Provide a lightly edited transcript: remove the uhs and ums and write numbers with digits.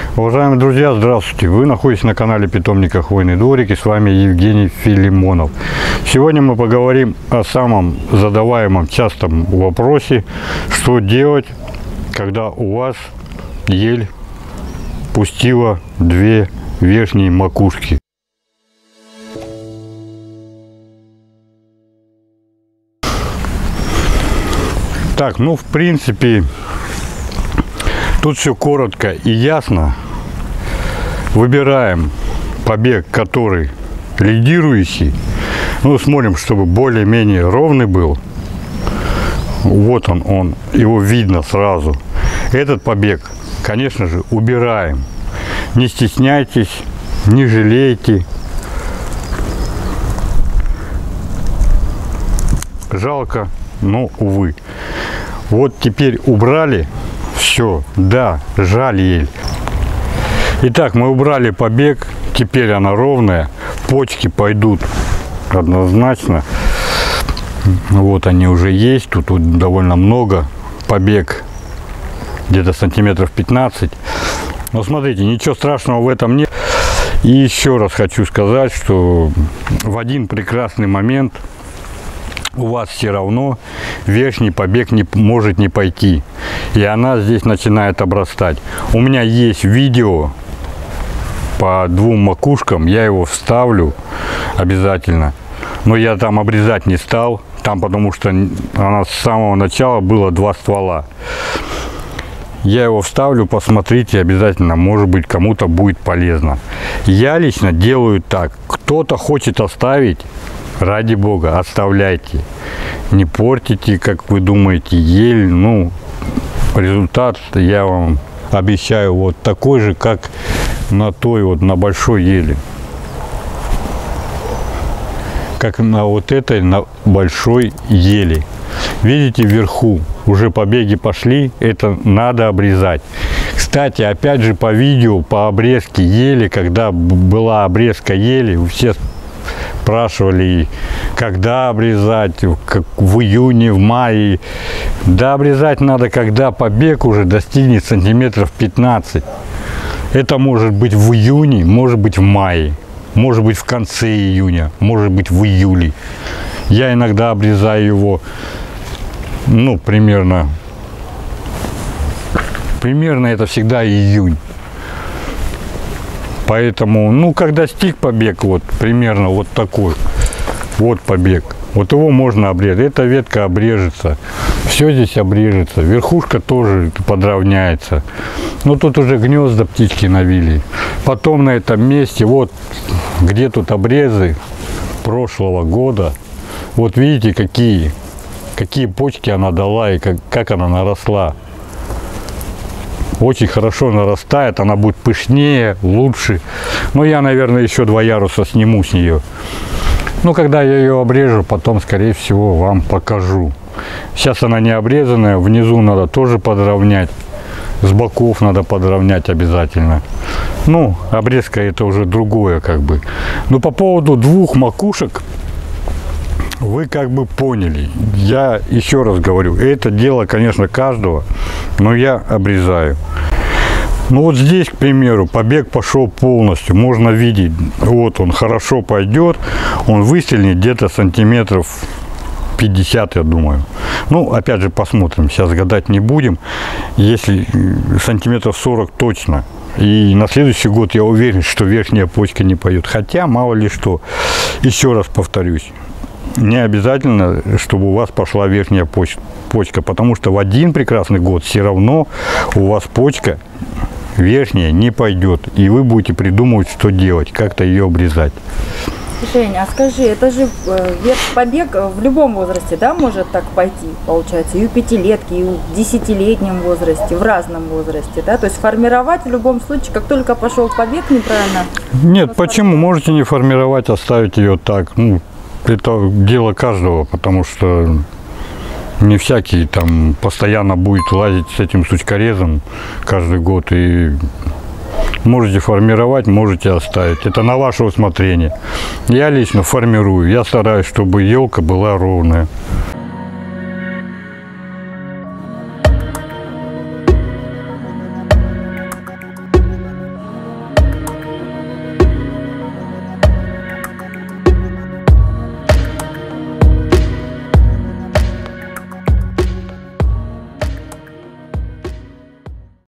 Уважаемые друзья, здравствуйте! Вы находитесь на канале Питомника Хвойный дворик, и с вами Евгений Филимонов. Сегодня мы поговорим о самом задаваемом частом вопросе, что делать, когда у вас ель пустила две верхние макушки. Так, ну в принципе тут все коротко и ясно. Выбираем побег, который лидирующий. Ну, смотрим, чтобы более-менее ровный был. Вот он, его видно сразу. Этот побег, конечно же, убираем. Не стесняйтесь, не жалейте. Жалко, но увы. Вот теперь убрали. Все, да, жаль ель. Итак, мы убрали побег, теперь она ровная, почки пойдут однозначно. Вот они уже есть, тут довольно много, побег где-то сантиметров 15. Но смотрите, ничего страшного в этом нет. И еще раз хочу сказать, что в один прекрасный момент у вас все равно верхний побег может не пойти, и она здесь начинает обрастать. У меня есть видео по двум макушкам, я его вставлю обязательно, но я там обрезать не стал, там потому что она с самого начала было два ствола. Я его вставлю, посмотрите обязательно, может быть кому-то будет полезно. Я лично делаю так: кто-то хочет оставить, ради бога, оставляйте. Не портите, как вы думаете, ель. Ну, результат, я вам обещаю, вот такой же, как на той вот, на большой ели. Как на вот этой, на большой ели. Видите, вверху уже побеги пошли, это надо обрезать. Кстати, опять же по видео, по обрезке ели, когда была обрезка ели, все спрашивали, когда обрезать, в июне, в мае. Да, обрезать надо, когда побег уже достигнет сантиметров 15. Это может быть в июне, может быть в мае, может быть в конце июня, может быть в июле. Я иногда обрезаю его, ну, примерно это всегда июнь. Поэтому, ну, когда стиг побег, вот примерно вот такой, вот побег, вот его можно обрезать. Эта ветка обрежется, все здесь обрежется, верхушка тоже подровняется. Но тут уже гнезда птички навили. Потом на этом месте, вот где тут обрезы прошлого года, вот видите, какие почки она дала и как она наросла. Очень хорошо нарастает, она будет пышнее, лучше. Но я, наверное, еще 2 яруса сниму с нее. Ну, когда я ее обрежу, потом, скорее всего, вам покажу. Сейчас она не обрезанная, внизу надо тоже подровнять. С боков надо подровнять обязательно. Ну, обрезка это уже другое, как бы. Но по поводу двух макушек, вы как бы поняли. Я еще раз говорю, это дело, конечно, каждого, но я обрезаю. Ну вот здесь, к примеру, побег пошел полностью. Можно видеть, вот он хорошо пойдет, он выстрелит где-то сантиметров 50, я думаю. Ну, опять же, посмотрим, сейчас гадать не будем. Если сантиметров 40 точно. И на следующий год я уверен, что верхняя почка не пойдет. Хотя, мало ли что. Еще раз повторюсь. Не обязательно, чтобы у вас пошла верхняя почка, потому что в один прекрасный год все равно у вас почка верхняя не пойдет, и вы будете придумывать, что делать, как-то ее обрезать. Женя, а скажи, это же побег в любом возрасте, да, может так пойти, получается, и у 5-летки, и у 10-летнем возрасте, в разном возрасте, да, то есть формировать в любом случае, как только пошел побег, неправильно? Нет, почему? Можете не формировать, оставить ее так, ну, это дело каждого, потому что не всякий там постоянно будет лазить с этим сучкорезом каждый год. И можете формировать, можете оставить. Это на ваше усмотрение. Я лично формирую. Я стараюсь, чтобы елка была ровная.